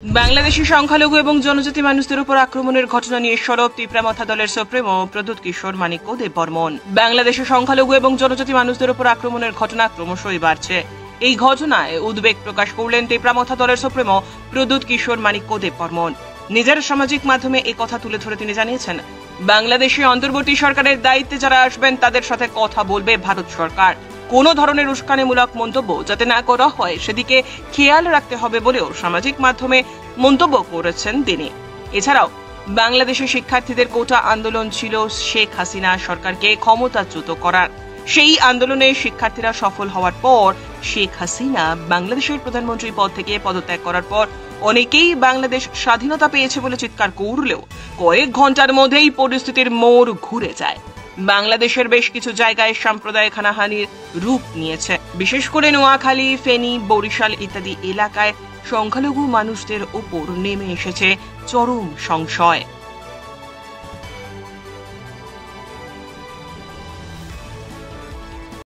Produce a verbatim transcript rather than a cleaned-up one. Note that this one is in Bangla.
বাংলাদেশি সংখ্যালঘু এবং জনজাতি মানুষদের উপর আক্রমণের ঘটনা নিয়ে সরব তীব্রামাথা দলের সুপ্রিমো প্রদ্যুৎ কিশোর মানিক্য দেববর্মন। বাংলাদেশের সংখ্যালঘু এবং জনজাতি মানুষদের উপর আক্রমণের ঘটনা ক্রমশই বাড়ছে। এই ঘটনায় উদ্বেগ প্রকাশ করলেন তীব্রামাথা দলের সুপ্রিমো প্রদ্যুৎ কিশোর মানিক্য দেববর্মন। নিজের সামাজিক মাধ্যমে এই কথা তুলে ধরে তিনি জানিয়েছেন, বাংলাদেশে অন্তর্বর্তী সরকারের দায়িত্বে যারা আসবেন তাদের সাথে কথা বলবে ভারত সরকার। কোনো ধরনের উস্কানিমূলক মন্তব্য যাতে না করা হয় সেদিকে খেয়াল রাখতে হবে বলেও সামাজিক মাধ্যমে মন্তব্য করেছেন তিনি। এছাড়াও বাংলাদেশের শিক্ষার্থীদের কোটা আন্দোলন ছিল শেখ হাসিনা সরকারকে ক্ষমতাচ্যুত করার। সেই আন্দোলনে শিক্ষার্থীরা সফল হওয়ার পর শেখ হাসিনা বাংলাদেশের প্রধানমন্ত্রী পদ থেকে পদত্যাগ করার পর অনেকেই বাংলাদেশ স্বাধীনতা পেয়েছে বলে চিৎকার করলেও কয়েক ঘন্টার মধ্যেই পরিস্থিতির মোড় ঘুরে যায়। বাংলাদেশের বেশ কিছু জায়গায় সাম্প্রদায়িক হানাহানির রূপ নিয়েছে। বিশেষ করে নোয়াখালী, ফেনী, বরিশাল ইত্যাদি এলাকায় সংখ্যালঘু মানুষদের উপর নেমে এসেছে চরম সংশয়।